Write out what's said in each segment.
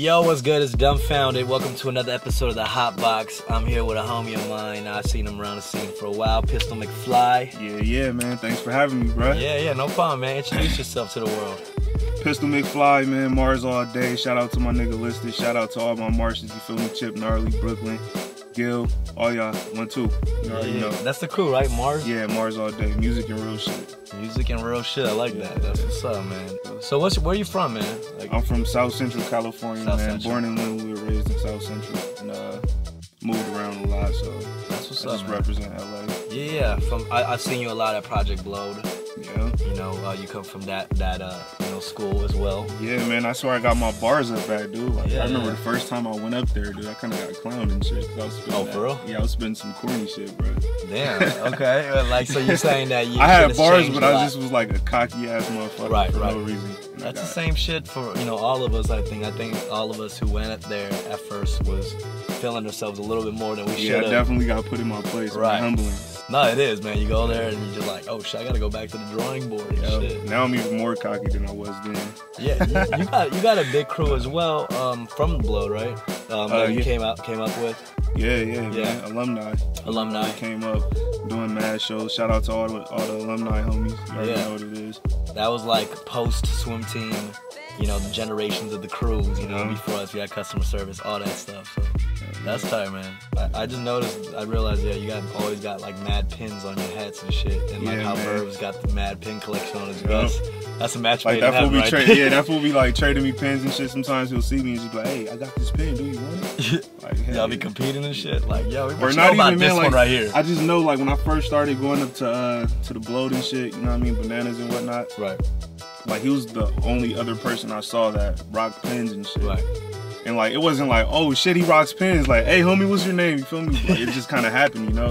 Yo, what's good? It's Dumbfounded. Welcome to another episode of the Hot Box. I'm here with a homie of mine. I've seen him around the scene for a while, Pistol McFly. Yeah, man. Thanks for having me, bro. Yeah, no problem, man. Introduce yourself to the world. Pistol McFly, man. Mars all day. Shout out to my nigga Listed. Shout out to all my Martians. You feel me? Chip, Gnarly, Brooklyn, Gil, all y'all. 1, 2. You already know. That's the crew, right? Mars? Yeah, Mars all day. Music and real shit. Music and real shit. I like that. That's what's up, man. So where you from, man? Like, I'm from South Central California, South man. Central. Born in Linwood, raised in South Central, and moved around a lot, so that's what's I up, just man. represent LA. Yeah. I've seen you a lot at Project Blowed. Yeah. You know, you come from that school as well. Yeah, man. That's where I got my bars up at, dude. Like, Yeah, I remember the first time I went up there, dude. I kind of got clowned and shit. I was spitting for real? Yeah, I was spitting some corny shit, bro. Damn. Okay. Like, so you're saying that you? I had shit has bars, changed but a I lot. just was like a cocky ass motherfucker for no reason. And That's the same shit for all of us. I think all of us who went up there at first was feeling ourselves a little bit more than we should have. Yeah, I definitely got put in my place. Right. Humbling. No, it is, man. You go there and you're just like, oh shit, I gotta go back to the drawing board and shit. Now I'm even more cocky than I was then. Yeah, you got a big crew as well, from the Blow, right? That you came up with. Yeah, man. Alumni came up doing mad shows. Shout out to all the alumni homies. You already know what it is. That was like post swim team, the generations of the crews, before us, we had customer service, all that stuff. So that's tight, man. I just noticed, I realized, you always got like mad pins on your hats and shit, and like how Verb's got the mad pin collection on his vest. That's a match made in heaven, right? Yeah, that fool be like trading me pins and shit. Sometimes he'll see me and just be like, hey, I got this pin, do you want it? Like, hey. Y'all be competing and shit, like, yo, or not even, man, this like, one right here. I just know, like, when I first started going up to the Blowed and shit, you know what I mean, bananas and whatnot. Right. Like, he was the only other person I saw that rocked pins and shit. Right. And like, it wasn't like, oh shit, he rocks pins. Like, hey homie, what's your name? You feel me? Like, it just kind of happened, And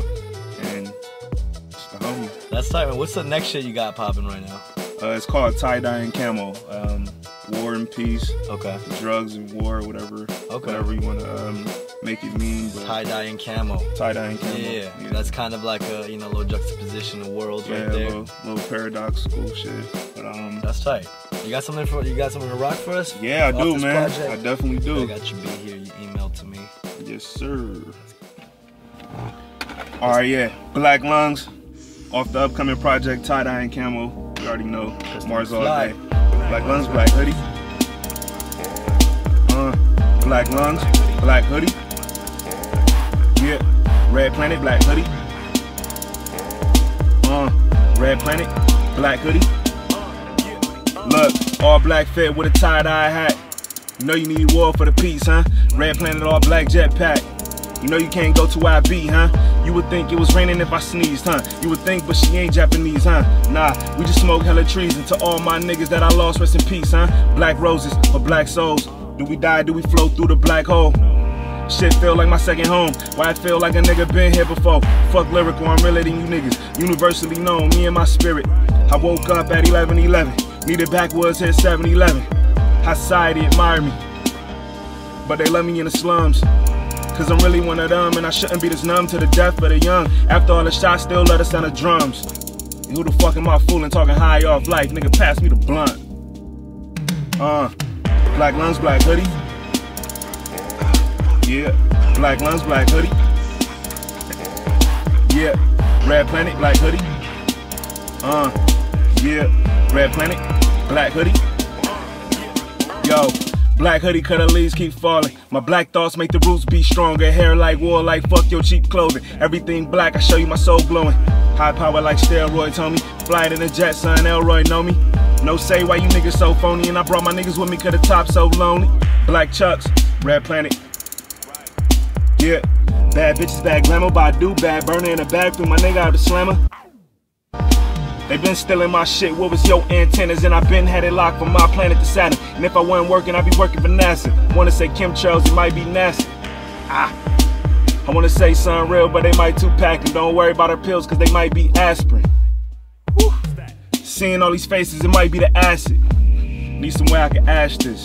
it's the homie. That's tight, man. What's the next shit you got popping right now? It's called Tie-Dye and Camo. War and Peace. Okay. Drugs and war, whatever. Okay. Whatever you want to make it mean. Tie-Dye and Camo. Tie-Dye and Camo. Yeah. That's kind of like a little juxtaposition of worlds right there. Little paradoxical shit. But that's tight. You got something to rock for us? Yeah, I do, man. Project? I definitely do. I got your beat here. You emailed to me. Yes, sir. All right, yeah. Black Lungs off the upcoming project Tie-Dye and Camo. You already know. Mars all day. Black Lungs, Black Hoodie. Black Lungs, Black Hoodie. Yeah. Red Planet, Black Hoodie. Red Planet, Black Hoodie. Look, all black fit with a tie-dye hat. You know you need war for the peace, huh? Red Planet, all black jetpack. You know you can't go to IB, huh? You would think it was raining if I sneezed, huh? You would think, but she ain't Japanese, huh? Nah, we just smoke hella trees. And to all my niggas that I lost, rest in peace, huh? Black roses or black souls. Do we die, do we float through the black hole? Shit feel like my second home. Why I feel like a nigga been here before. Fuck lyrical, I'm realer than you niggas. Universally known, me and my spirit. I woke up at 11:11. Needed backwoods hit 7-11. High society admire me, but they love me in the slums. Cause I'm really one of them, and I shouldn't be this numb to the death of the young. After all the shots, still let us sound of drums. And who the fuck am I fooling, talking high off life? Nigga, pass me the blunt. Black Lungs, Black Hoodie. Yeah, Black Lungs, Black Hoodie. Yeah, Red Planet, Black Hoodie. Yeah, Red Planet, Black Hoodie. Yo, Black Hoodie, cut the leaves keep falling. My black thoughts make the roots be stronger. Hair like war, like fuck your cheap clothing. Everything black, I show you my soul glowing. High power like steroids, homie. Fly in a jet, son, Elroy know me. No say why you niggas so phony. And I brought my niggas with me cause the top so lonely. Black Chucks, Red Planet. Yeah, bad bitches, bad glamour, but I do bad. Burner in the bag, threw my nigga out the slammer. They been stealing my shit, what was your antennas? And I been had it locked from my planet to Saturn. And if I wasn't working, I'd be working for NASA. Wanna say chemtrails, it might be NASA. I wanna say something real, but they might two-pack. And don't worry about her pills, cause they might be aspirin. Woo. Seeing all these faces, it might be the acid. Need some way I can ash this.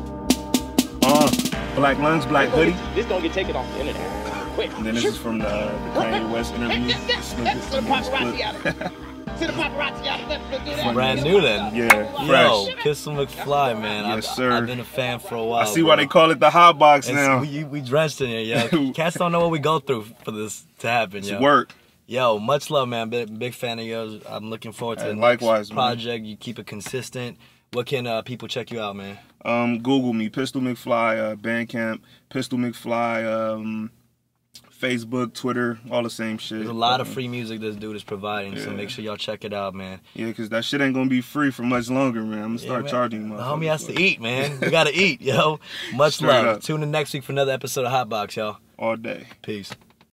Black Lungs, Black Hoodie. This gonna get taken off the internet. Quick. And then this is from the Kanye West interview. Brand new then. Yeah, Yo, fresh. Pistol McFly, man. Yes, sir. I've been a fan for a while. I see why they call it the hot box now. We drenched in here, yo. Cats don't know what we go through for this to happen, yo. It's work. Yo, much love, man. Big fan of yours. I'm looking forward to the likewise, next project. You keep it consistent. What can people check you out, man? Google me, Pistol McFly, Bandcamp, Pistol McFly, Facebook, Twitter, all the same shit. There's a lot of free music this dude is providing, so make sure y'all check it out, man. Yeah, because that shit ain't going to be free for much longer, man. I'm going to start charging. The homie has to eat, man. We got to eat, yo. Much love. Tune in next week for another episode of Hotbox, y'all. All day. Peace.